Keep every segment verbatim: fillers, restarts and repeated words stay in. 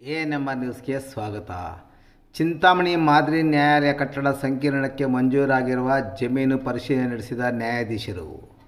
A number ನ್ಯೂಸ್ಗೆ ಸ್ವಾಗತ. ಚಿಂತಾಮಣಿ ಮಾದರಿ ನ್ಯಾಯಾಲಯ ಕಟ್ಟಡ ಸಂಕೀರ್ಣಕ್ಕೆ ಮಂಜೂರಾಗಿರುವ ಜಮೀನು ಪರಿಶೀಲನೆ ನಡೆಸಿದ ನ್ಯಾಯಾಧೀಶರು.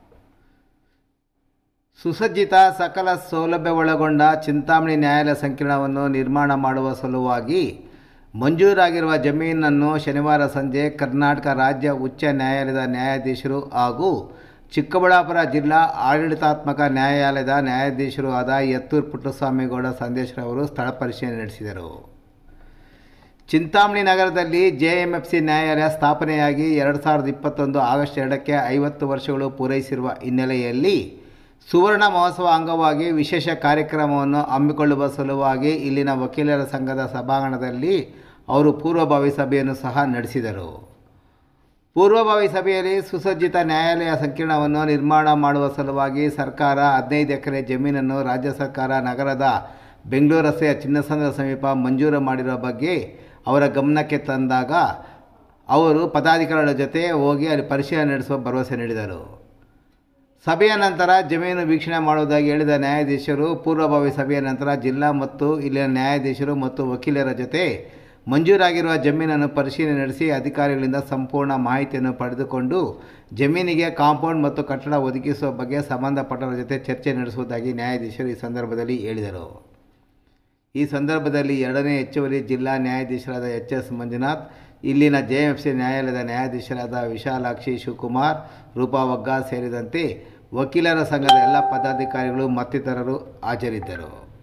ಸುಸಜ್ಜಿತ ಸಕಲ ಸೌಲಭ್ಯ ಒಳಗೊಂಡ ಚಿಂತಾಮಣಿ ನ್ಯಾಯಾಲಯ ಸಂಕೀರ್ಣವನ್ನು ನಿರ್ಮಾಣ ಮಾಡುವ ಸಲುವಾಗಿ ಮಂಜೂರಾಗಿರುವ ಜಮೀನನ್ನು ಶನಿವಾರ ಸಂಜೆ ಕರ್ನಾಟಕ ರಾಜ್ಯ ಉಚ್ಚ ನ್ಯಾಯಾಲಯದ ನ್ಯಾಯಾಧೀಶರು ಹಾಗೂ ಚಿಕ್ಕಬಳ್ಳಾಪುರ ಜಿಲ್ಲಾ ಆಡಳಿತಾತ್ಮಕ ನ್ಯಾಯಾಲಯದ ನ್ಯಾಯಾಧೀಶರು ಆದ ಯತ್ತೂರು ಪುಟ್ಟಸ್ವಾಮಿಗೌಡ ಸಂದೇಶರವರು ಸ್ಥಳ ಪರಿಶೀಲನೆ ನಡೆಸಿದರು. ಚಿಂತಾಮಣಿ ನಗರದಲ್ಲಿ ಜೆ ಎಮ್ ಎಫ್ ಸಿ ನ್ಯಾಯಾಲಯ ಸ್ಥಾಪನೆಯಾಗಿ ಎರಡು ಸಾವಿರದ ಇಪ್ಪತ್ತೊಂದು ಆಗಸ್ಟ್ ಎರಡಕ್ಕೆ ಐವತ್ತು ವರ್ಷಗಳು ಪೂರೈಸಿರುವ ಹಿನ್ನೆಲೆಯಲ್ಲಿ ಸುವರ್ಣ ಮಹೋತ್ಸವ ಅಂಗವಾಗಿ ವಿಶೇಷ ಕಾರ್ಯಕ್ರಮವನ್ನು ಹಮ್ಮಿಕೊಳ್ಳುವ ಸಲುವಾಗಿ ಇಲ್ಲಿನ ವಕೀಲರ ಸಂಘದ ಸಭಾಂಗಣದಲ್ಲಿ ಅವರು ಪೂರ್ವಭಾವಿ ಸಭೆಯನ್ನು ಸಹ ನಡೆಸಿದರು. ಪೂರ್ವಭಾವಿ ಸಭೆಯಲ್ಲಿ ಸುಸಜ್ಜಿತ ನ್ಯಾಯಾಲಯ ಸಂಕೀರ್ಣವನ್ನು ನಿರ್ಮಾಣ ಮಾಡುವ ಸಲುವಾಗಿ ಸರ್ಕಾರ ಹದಿನೈದು ಎಕರೆ ಜಮೀನನ್ನು ರಾಜ್ಯ ಸರ್ಕಾರ ನಗರದ ಬೆಂಗಳೂರು ರಸ್ತೆಯ ಚಿನ್ನಸಂದ್ರ ಸಮೀಪ ಮಂಜೂರು ಮಾಡಿರುವ ಬಗ್ಗೆ ಅವರ ಗಮನಕ್ಕೆ ತಂದಾಗ ಅವರು ಪದಾಧಿಕಾರಿಗಳ ಜೊತೆ ಹೋಗಿ ಅಲ್ಲಿ ಪರಿಶೀಲನೆ ನಡೆಸುವ ಭರವಸೆ ನೀಡಿದರು. ಸಭೆಯ ನಂತರ ಜಮೀನು ವೀಕ್ಷಣೆ ಮಾಡುವುದಾಗಿ ಹೇಳಿದ ನ್ಯಾಯಾಧೀಶರು ಪೂರ್ವಭಾವಿ ಸಭೆಯ ನಂತರ ಜಿಲ್ಲಾ ಮತ್ತು ಇಲ್ಲಿನ ನ್ಯಾಯಾಧೀಶರು ಮತ್ತು ವಕೀಲರ ಜೊತೆ ಮಂಜೂರಾಗಿರುವ ಜಮೀನನ್ನು ಪರಿಶೀಲನೆ ನಡೆಸಿ ಅಧಿಕಾರಿಗಳಿಂದ ಸಂಪೂರ್ಣ ಮಾಹಿತಿಯನ್ನು ಪಡೆದುಕೊಂಡು ಜಮೀನಿಗೆ ಕಾಂಪೌಂಡ್ ಮತ್ತು ಕಟ್ಟಡ ಒದಗಿಸುವ ಬಗ್ಗೆ ಸಂಬಂಧಪಟ್ಟವರ ಜೊತೆ ಚರ್ಚೆ ನಡೆಸುವುದಾಗಿ ನ್ಯಾಯಾಧೀಶರು ಈ ಸಂದರ್ಭದಲ್ಲಿ ಹೇಳಿದರು. ಈ ಸಂದರ್ಭದಲ್ಲಿ ಎರಡನೇ ಹೆಚ್ಚುವರಿ ಜಿಲ್ಲಾ ನ್ಯಾಯಾಧೀಶರಾದ ಎಚ್ ಎಸ್ ಮಂಜುನಾಥ್, ಇಲ್ಲಿನ ಜೆ ಎಮ್ ಎಫ್ ಸಿ ನ್ಯಾಯಾಲಯದ ನ್ಯಾಯಾಧೀಶರಾದ ವಿಶಾಲಾಕ್ಷಿ ಶಿವಕುಮಾರ್, ರೂಪಾ ವಗ್ಗ ಸೇರಿದಂತೆ ವಕೀಲರ ಸಂಘದ ಎಲ್ಲ ಪದಾಧಿಕಾರಿಗಳು ಮತ್ತಿತರರು ಹಾಜರಿದ್ದರು.